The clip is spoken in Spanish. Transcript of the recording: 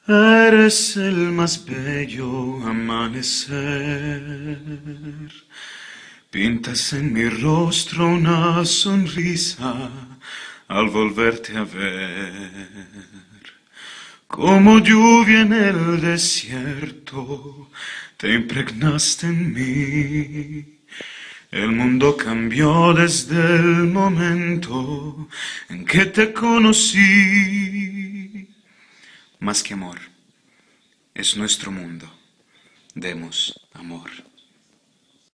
Eres el más bello amanecer. Pintas en mi rostro una sonrisa al volverte a ver. Como lluvia en el desierto, te impregnaste en mí. El mundo cambió desde el momento en que te conocí. Más que amor, es nuestro mundo. Demos amor.